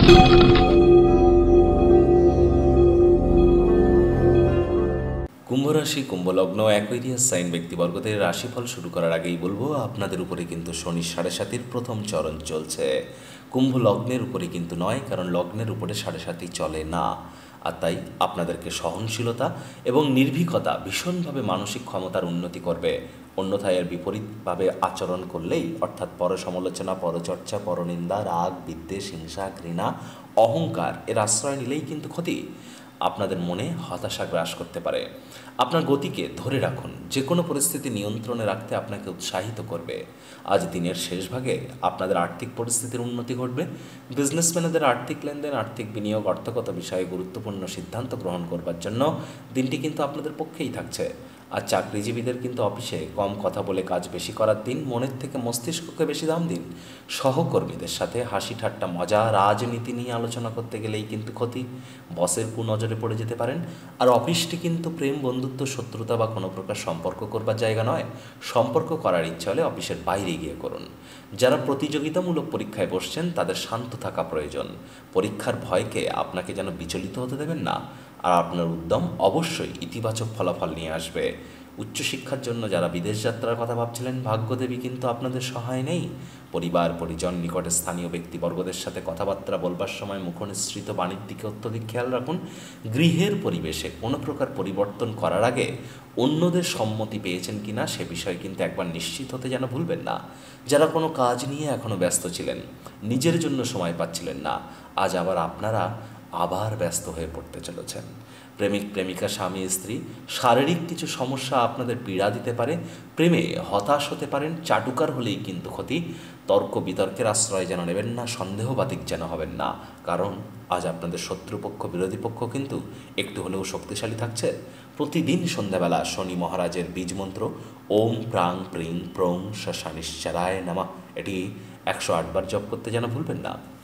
কুম্ভ রাশি, কুম্ভ লগ্ন, Aquarius sign ব্যক্তিবর্গদের রাশিফল শুরু করার আগেই বলবো আপনাদের উপরে কিন্তু শনি ৭.৭-র প্রথম চরণ চলছে। কুম্ভ লগ্নের উপরে কিন্তু নয়, কারণ লগ্নের উপরে ৭.৭ই চলে না। আর তাই আপনাদেরকে সহনশীলতা এবং নির্ভীকতা ভীষণভাবে মানসিক ক্ষমতার উন্নতি করবে। অন্যথায় এর বিপরীতভাবে আচরণ করলেই, অর্থাৎ পর সমালোচনা, পরচর্চা, পরনিন্দা, রাগ, বিদ্বেষ, হিংসা, ঘৃণা, অহংকার এর আশ্রয় নিলেই কিন্তু ক্ষতি। আপনাদের মনে হতাশা গ্রাস করতে পারে। আপনার গতিকে ধরে রাখুন, যে কোনো পরিস্থিতি নিয়ন্ত্রণে রাখতে আপনাকে উৎসাহিত করবে। আজ দিনের শেষ ভাগে আপনাদের আর্থিক পরিস্থিতির উন্নতি ঘটবে। বিজনেসম্যানদের আর্থিক লেনদেন, আর্থিক বিনিয়োগ, অর্থগত বিষয়ে গুরুত্বপূর্ণ সিদ্ধান্ত গ্রহণ করবার জন্য দিনটি কিন্তু আপনাদের পক্ষেই থাকছে। আর চাকরিজীবীদের কিন্তু অফিসে কম কথা বলে কাজ বেশি করার দিন। মনের থেকে মস্তিষ্ককে বেশি দাম দিন। সহকর্মীদের সাথে হাসি ঠাট্টা, মজা, রাজনীতি নিয়ে আলোচনা করতে গেলেই কিন্তু ক্ষতি। বসের কুনজরে পড়ে যেতে পারেন। আর অফিসটি কিন্তু প্রেম, বন্ধুত্ব, শত্রুতা বা কোনো প্রকার সম্পর্ক করবার জায়গা নয়। সম্পর্ক করার ইচ্ছা হলে অফিসের বাইরে গিয়ে করুন। যারা প্রতিযোগিতামূলক পরীক্ষায় বসছেন তাদের শান্ত থাকা প্রয়োজন। পরীক্ষার ভয়কে আপনাকে যেন বিচলিত হতে দেবেন না। আর আপনার উদ্যম অবশ্যই ইতিবাচক ফলাফল নিয়ে আসবে। উচ্চশিক্ষার জন্য যারা বিদেশ যাত্রার কথা ভাবছিলেন, ভাগ্যদেবী কিন্তু আপনাদের সহায় নেই। পরিবার, পরিজন, নিকটে স্থানীয় ব্যক্তিবর্গদের সাথে কথাবার্তা বলবার সময় মুখনিসৃত বাণীর দিকে অত্যধিক খেয়াল রাখুন। গৃহের পরিবেশে কোনো প্রকার পরিবর্তন করার আগে অন্যদের সম্মতি পেয়েছেন কিনা সে বিষয়ে কিন্তু একবার নিশ্চিত হতে যেন ভুলবেন না। যারা কোনো কাজ নিয়ে এখনও ব্যস্ত ছিলেন, নিজের জন্য সময় পাচ্ছিলেন না, আজ আপনারা আবার ব্যস্ত হয়ে পড়তে চলেছেন। প্রেমিক, প্রেমিকা, স্বামী, স্ত্রী, শারীরিক কিছু সমস্যা আপনাদের পীড়া দিতে পারে। প্রেমে হতাশ হতে পারেন। চাটুকার হলেই কিন্তু ক্ষতি। তর্ক বিতর্কের আশ্রয় যেন নেবেন না। সন্দেহবাদিক যেন হবেন না, কারণ আজ আপনাদের শত্রুপক্ষ, বিরোধী পক্ষ কিন্তু একটু হলেও শক্তিশালী থাকছে। প্রতিদিন সন্ধ্যাবেলা শনি মহারাজের বীজ মন্ত্র ওম প্রাং প্রিং প্রং শনিশ্চরায় নমঃ এটি 108 বার জপ করতে যেন ভুলবেন না।